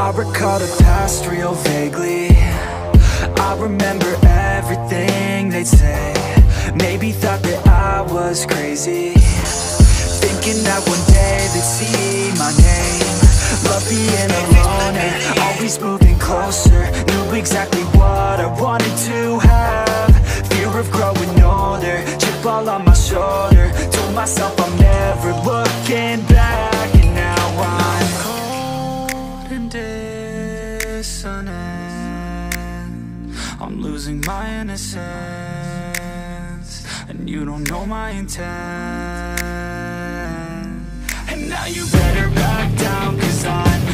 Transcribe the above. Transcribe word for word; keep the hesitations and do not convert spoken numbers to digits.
I recall the past real vaguely. I remember everything they'd say. Maybe thought that I was crazy, thinking that one day they'd see my name. Love being alone and always moving closer. Knew exactly what I wanted to have. Fear of growing older, chip all on my shoulder. Told myself I'm never looking back. And now I'm cold and dissonant. I'm losing my innocence, and you don't know my intent. And now you better back down, 'cause I'm